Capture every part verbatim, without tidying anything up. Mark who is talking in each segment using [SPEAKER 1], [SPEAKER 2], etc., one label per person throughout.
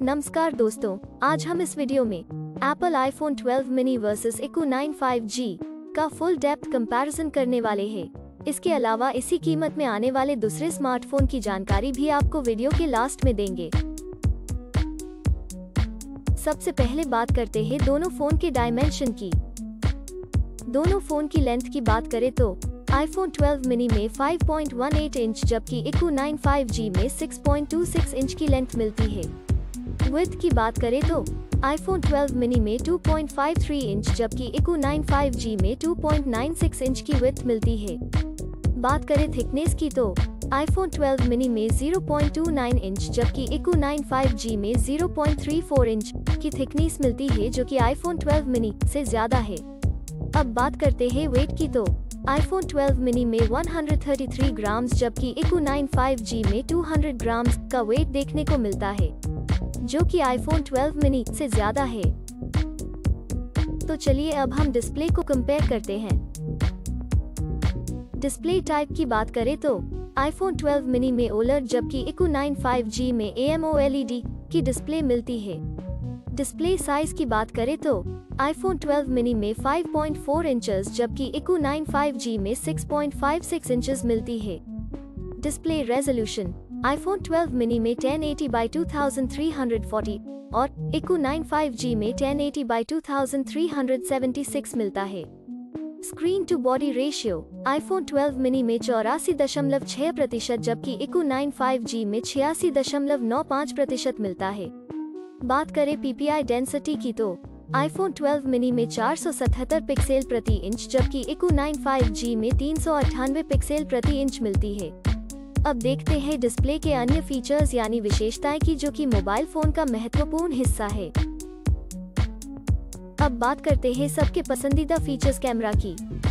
[SPEAKER 1] नमस्कार दोस्तों, आज हम इस वीडियो में Apple iPhone twelve mini versus iQOO nine five G का फुल डेप्थ कंपैरिजन करने वाले हैं। इसके अलावा इसी कीमत में आने वाले दूसरे स्मार्टफोन की जानकारी भी आपको वीडियो के लास्ट में देंगे। सबसे पहले बात करते हैं दोनों फोन के डायमेंशन की। दोनों फोन की लेंथ की बात करें तो आईफोन ट्वेल्व मिनी में five point one eight inch जबकि इक्यू नाइन फाइव जी में six point two six inch की लेंथ मिलती है। विड्थ की बात करें तो आईफोन ट्वेल्व मिनी में two point five three inch जबकि इक्यू नाइन फाइव जी में two point nine six inch की विड्थ मिलती है। बात करें थिकनेस की तो आईफोन ट्वेल्व मिनी में zero point two nine inch जबकि इक्यू नाइन फाइव जी में zero point three four inch की थिकनेस मिलती है, जो कि आईफोन ट्वेल्व मिनी से ज्यादा है। अब बात करते हैं वेट की तो आईफोन ट्वेल्व मिनी में one hundred thirty three grams जबकि इक्यू नाइन फाइव जी में टू हंड्रेड ग्राम्स का वेट देखने को मिलता है, जो कि आईफोन ट्वेल्व मिनी से ज्यादा है। तो चलिए अब हम डिस्प्ले को कंपेयर करते हैं। डिस्प्ले टाइप की बात करें तो आईफोन ट्वेल्व मिनी में ओलर जबकि इक्यू नाइन फाइव जी में एमोलेड की डिस्प्ले मिलती है। डिस्प्ले साइज की बात करें तो आईफोन ट्वेल्व मिनी में फाइव पॉइंट फोर इंचेस जबकि इक्यू नाइन फाइव जी में six point five six inches मिलती है। Display resolution iPhone twelve mini में ten eighty by two thousand three hundred forty और इक्यू नाइन फाइव जी में ten eighty by two thousand three hundred seventy six मिलता है। Screen to body ratio iPhone twelve mini में चौरासी दशमलव छह प्रतिशत जबकि इक्यू नाइन फाइव जी में छियासी दशमलव नौ पाँच प्रतिशत मिलता है। बात करें पीपीआई डेंसिटी की तो आईफोन ट्वेल्व मिनी में चार सौ सतहत्तर पिक्सल प्रति इंच जबकि इक्यू नाइन फाइव जी में तीन सौ अट्ठानवे पिक्सल प्रति इंच मिलती है। अब देखते हैं डिस्प्ले के अन्य फीचर्स यानी विशेषताएं की, जो कि मोबाइल फोन का महत्वपूर्ण हिस्सा है। अब बात करते हैं सबके पसंदीदा फीचर्स कैमरा की।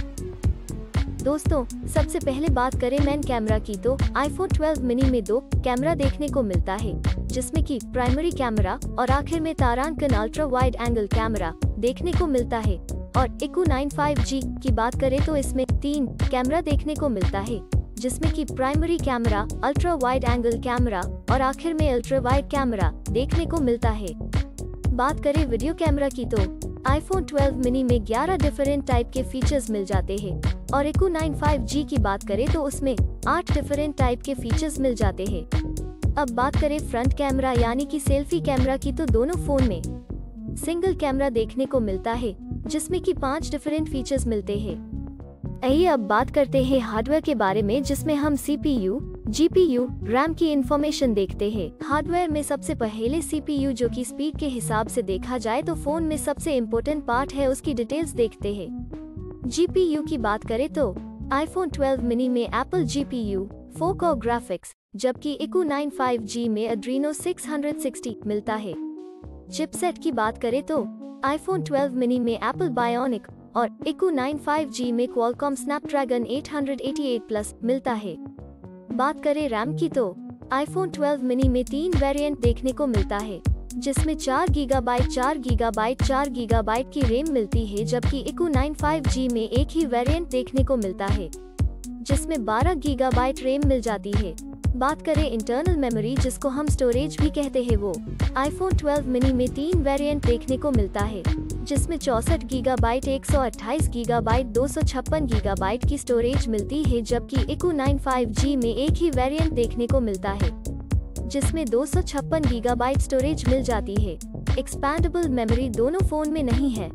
[SPEAKER 1] दोस्तों, सबसे पहले बात करें मेन कैमरा की तो आईफोन ट्वेल्व मिनी में दो कैमरा देखने को मिलता है, जिसमें कि प्राइमरी कैमरा और आखिर में तारांकन अल्ट्रा वाइड एंगल कैमरा देखने को मिलता है। और इक्यू नाइन फाइव जी की बात करें तो इसमें तीन कैमरा देखने को मिलता है, जिसमें कि primary camera, ultra wide angle camera और आखिर में अल्ट्रा वाइड कैमरा देखने को मिलता है। बात करें वीडियो कैमरा की तो आईफोन ट्वेल्व मिनी में ग्यारह डिफरेंट टाइप के फीचर्स मिल जाते हैं और इक्यू नाइन फाइव जी की बात करें तो उसमें आठ डिफरेंट टाइप के फीचर्स मिल जाते हैं। अब बात करें फ्रंट कैमरा यानी कि सेल्फी कैमरा की तो दोनों फोन में सिंगल कैमरा देखने को मिलता है, जिसमें कि पांच डिफरेंट फीचर्स मिलते हैं। आइए अब बात करते हैं हार्डवेयर के बारे में, जिसमें हम सीपीयू, जीपीयू, रैम की इंफॉर्मेशन देखते हैं। हार्डवेयर में सबसे पहले सीपीयू, जो कि स्पीड के हिसाब से देखा जाए तो फोन में सबसे इम्पोर्टेंट पार्ट है, उसकी डिटेल्स देखते हैं। जीपीयू की बात करें तो आईफोन ट्वेल्व मिनी में Apple GPU four core graphics जबकि इक्यू नाइन फाइव जी में एड्रीनो सिक्स सिक्सटी मिलता है। चिपसेट की बात करें तो आईफोन ट्वेल्व मिनी में एप्पल बायोनिक और इक्यू नाइन फाइव जी में Qualcomm Snapdragon eight eighty eight plus मिलता है। बात करें रैम की तो आईफोन ट्वेल्व मिनी में तीन वेरिएंट देखने को मिलता है, जिसमें चार गीगाबाइट, चार गीगाबाइट, चार गीगाबाइट की रैम मिलती है, जबकि इक्यू नाइन फाइव जी में एक ही वेरिएंट देखने को मिलता है, जिसमें बारह गीगाबाइट रैम मिल जाती है। बात करें इंटरनल मेमोरी, जिसको हम स्टोरेज भी कहते हैं, वो आईफोन ट्वेल्व मिनी में तीन वेरिएंट देखने को मिलता है, जिसमें चौसठ गीगाबाइट, एक सौ अट्ठाईस गीगाबाइट, दो सौ छप्पन गीगाबाइट की स्टोरेज मिलती है, जबकि इक्यू नाइन फाइव जी में एक ही वेरिएंट देखने को मिलता है, जिसमें दो सौ छप्पन गीगाबाइट स्टोरेज मिल जाती है। एक्सपैंडेबल मेमोरी दोनों फोन में नहीं है।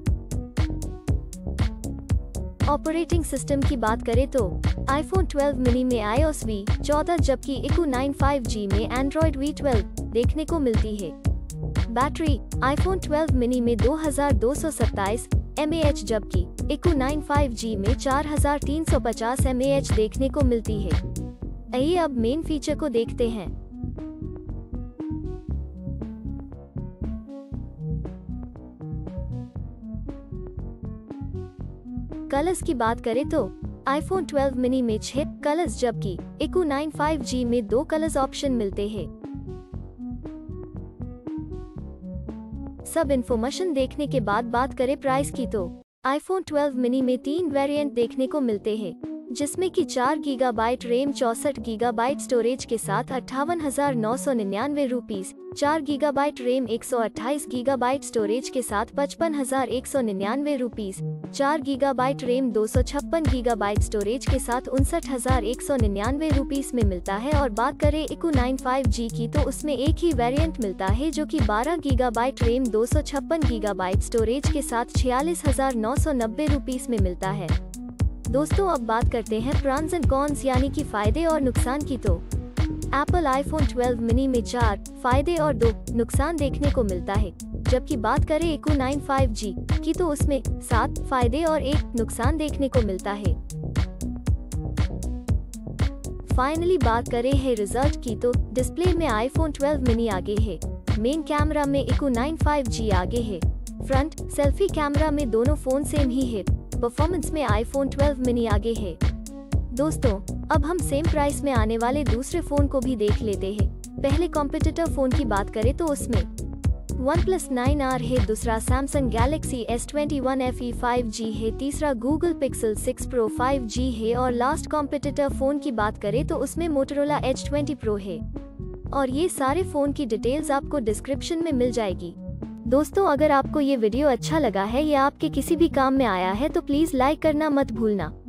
[SPEAKER 1] ऑपरेटिंग सिस्टम की बात करें तो आईफोन ट्वेल्व मिनी में आईओएस वी चौदह जबकि इक्यू नाइन फाइव जी में एंड्रॉइड वी ट्वेल्व देखने को मिलती है। बैटरी आईफोन ट्वेल्व मिनी में दो हज़ार दो सौ सत्ताईस एम ए एच जबकि इक्यू नाइन फाइव जी में चार हज़ार तीन सौ पचास एम ए एच देखने को मिलती है। आइए अब मेन फीचर को देखते हैं। कलर्स की बात करें तो आईफोन ट्वेल्व मिनी में छह कलर्स जबकि इक्यू नाइन फाइव जी में दो कलर्स ऑप्शन मिलते हैं। सब इन्फॉर्मेशन देखने के बाद बात करें प्राइस की तो आईफोन ट्वेल्व मिनी में तीन वेरिएंट देखने को मिलते हैं, जिसमें कि चार गीगाबाइट रैम चौसठ गीगाबाइट स्टोरेज के साथ अट्ठावन हजार नौ सौ निन्यानवे रुपीस, चार गीगाबाइट रैम एक सौ अट्ठाईस गीगाबाइट स्टोरेज के साथ पचपन हजार एक सौ निन्यानवे रुपीस, चार गीगाबाइट रैम दो सौ छप्पन गीगाबाइट स्टोरेज के साथ उनसठ हजार एक सौ निन्यानवे रुपीस में मिलता है। और बात करें इक्यू नाइन फाइव जी की तो उसमें एक ही वेरिएंट मिलता है जो कि बारह गीगाबाइट रैम दो सौ छप्पन गीगाबाइट स्टोरेज के साथ छियालीस हजार नौ सौ नब्बे रुपीस में मिलता है। दोस्तों अब बात करते हैं प्रॉन्स एंड कॉन्स यानी कि फायदे और नुकसान की। तो एप्पल आईफोन ट्वेल्व मिनी में चार फायदे और दो नुकसान देखने को मिलता है, जबकि बात करें इक्यू नाइन फाइव जी की तो उसमें सात फायदे और एक नुकसान देखने को मिलता है। फाइनली बात करें है रिजल्ट की तो डिस्प्ले में आईफोन ट्वेल्व मिनी आगे है, मेन कैमरा में इक्यू नाइन फाइव जी आगे है, फ्रंट सेल्फी कैमरा में दोनों फोन सेम ही है, परफॉर्मेंस में आईफोन ट्वेल्व मिनी आगे है। दोस्तों अब हम सेम प्राइस में आने वाले दूसरे फोन को भी देख लेते हैं। पहले कॉम्पिटिटर फोन की बात करें तो उसमें वन प्लस नाइन आर है, दूसरा Samsung Galaxy S twenty one F E five G है, तीसरा Google Pixel six pro five G है और लास्ट कॉम्पिटिटर फोन की बात करें तो उसमें मोटोरोला एज ट्वेंटी प्रो है। और ये सारे फोन की डिटेल्स आपको डिस्क्रिप्शन में मिल जाएगी। दोस्तों अगर आपको ये वीडियो अच्छा लगा है या आपके किसी भी काम में आया है तो प्लीज लाइक करना मत भूलना।